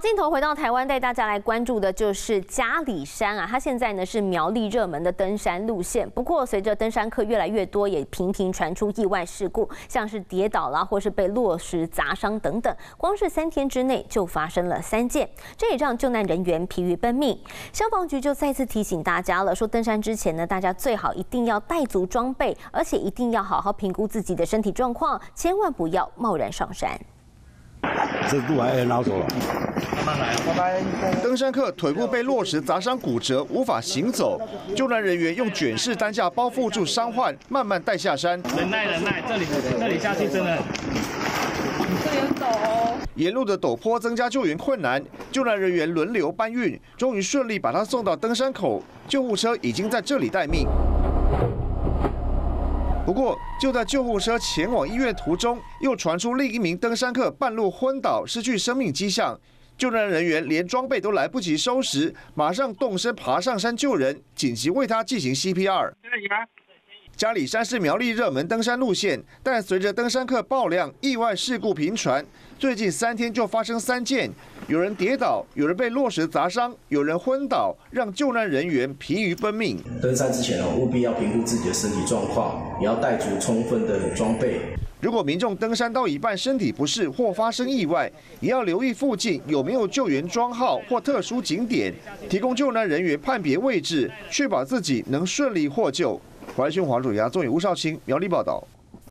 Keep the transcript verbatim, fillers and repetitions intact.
镜头回到台湾，带大家来关注的就是嘉里山啊，它现在呢是苗栗热门的登山路线。不过，随着登山客越来越多，也频频传出意外事故，像是跌倒啦，或是被落石砸伤等等。光是三天之内就发生了三件，这也让救难人员疲于奔命。消防局就再次提醒大家了，说登山之前呢，大家最好一定要带足装备，而且一定要好好评估自己的身体状况，千万不要贸然上山。 这路还很好走了， 慢慢来，拜拜。 登山客腿部被落石砸伤骨折，无法行走，救难人员用卷式担架包覆住伤患，慢慢带下山。 忍耐，忍耐，这里这里下去真的， 这里很陡哦。 沿路的陡坡增加救援困难，救难人员轮流搬运，终于顺利把他送到登山口，救护车已经在这里待命。 不过，就在救护车前往医院途中，又传出另一名登山客半路昏倒、失去生命迹象。救难人员连装备都来不及收拾，马上动身爬上山救人，紧急为他进行 C P R。嘉里山是苗栗热门登山路线，但随着登山客爆量，意外事故频传。最近三天就发生三件，有人跌倒，有人被落石砸伤，有人昏倒，让救难人员疲于奔命。 登山之前呢，务必要评估自己的身体状况，也要带足充分的装备。 如果民众登山到一半身体不适或发生意外，也要留意附近有没有救援庄号或特殊景点，提供救难人员判别位置，确保自己能顺利获救。华讯黄主牙综艺吴少卿苗栗报道。